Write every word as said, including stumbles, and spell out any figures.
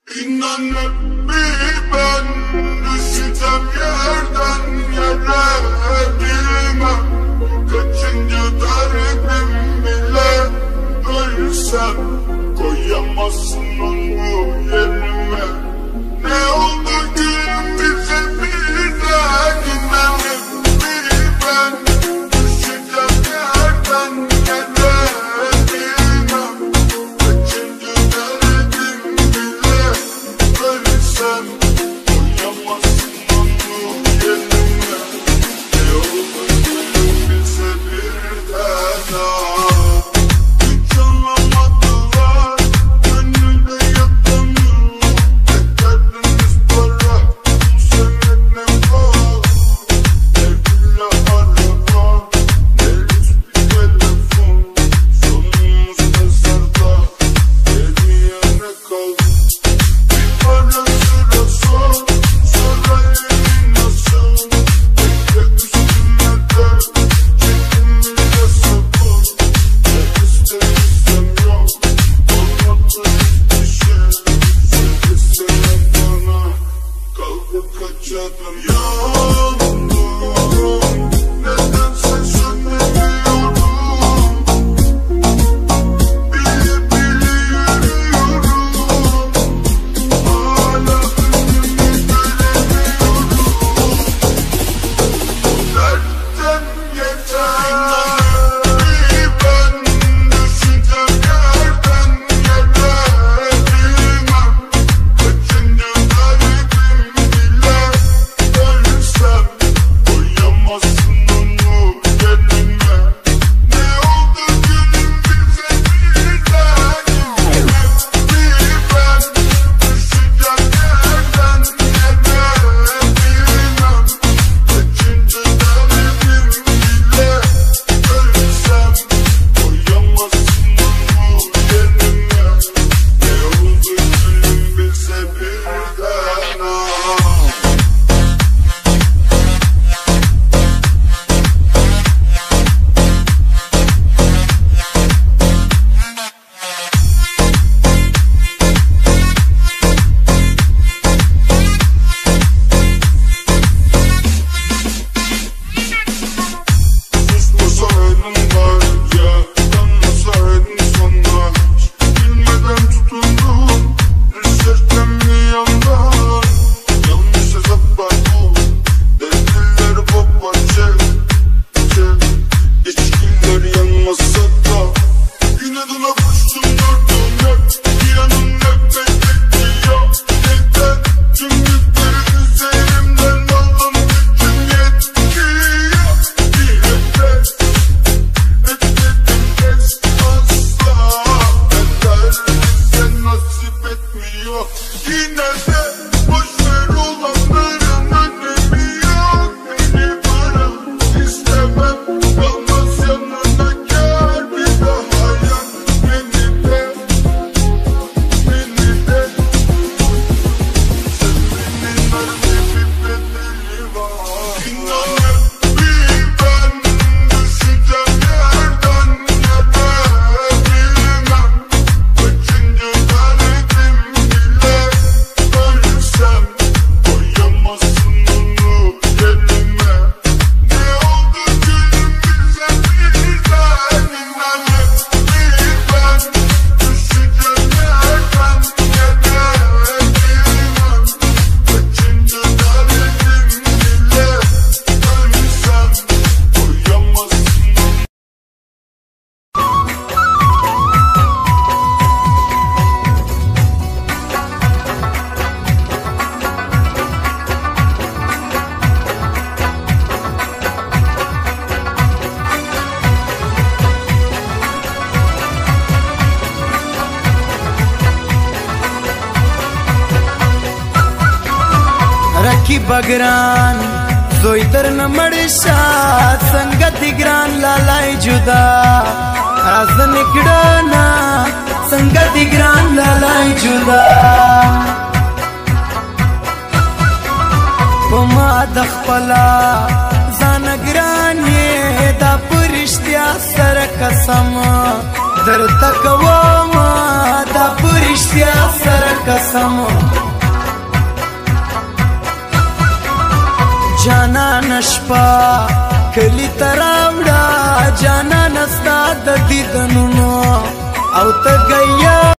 İnanıp bir ben düşeceğim yerden yere bilmem. Kaçıncı darbim bile ölsem koyamazsın onu yerime. Ne oldu gülüm bize birden? İnanıp bir ben düşeceğim yerden yere bilmem. Kaçıncı darbim bile ölsem koyamazsın onu yerime. Ne oldu gülüm bize birden? Hiç anlamadılar, gönlümde yatanıyor. Ne derdiniz para, bu senet ne var? Ne villa araba, ne lüks bir telefon. Sonumuz mezarda, geriye ne kaldı? Bir para sıra sor, sonra elini nasıl? Bekle üstüne der, çekimle sabır. Ne istersem yok, olmadı hiçbir şey. Söylesene bana, kaldı kaç adım? Yandım, nedense sönemiyorum. Bile bile yürüyorum. Hala önümü göremiyorum. Dertten yeter. Bir ben düşeceğim yerden yere bilmem. Kaçıncı darbim bile ölsem koyamazsın onu yerime. Ne oldu gülüm bize birden? İnanıp bir ben düşeceğim yerden yere bilmem. Kaçıncı darbim bile ölsem koyamazsın onu yerime. Ne oldu gülüm bize birden? Susmasaydın var ya, tanımasaydın sonra. Bilmeden tutundum, düşerken bir yandan. Yanlış hesaplar bu, devreleri baba çek çek. İçkiler yanmasa da inadına koştum durdum hep. Bir yanım nefret ediyor. Neden? Tüm yükleri üzerimden aldım, gücüm yetmiyor. Bir nefes etmedim es asla. Eder bize nasip etmiyor. Yine de boşver olanların önemi yok. Beni bırak istemem, kalmaz yanına gel bir daha yan. Beni de, beni de. Sevmenin harbi bir bedeli var. İnanıp bir ben düşeceğim yerden yere bilmem. Kaçıncı darbim bile ölsem koyamazsın onu yerime. Ne oldu gülüm bize birden? İnanıp bir ben düşeceğim yerden yere bilmem. Kaçıncı darbim bile ölsem koyamazsın onu. رکیب گران زوی در نمڑشا سنگت گران لالای جدا راز نکڑنا سنگت گران لالای جدا پما دخپلا زان گران یہ دا پرشتیا سر قسم در تکوما دا پرشتیا سر قسم جانا نشپا کلی تراوڑا جانا نستا د دیدنونو او ته گیا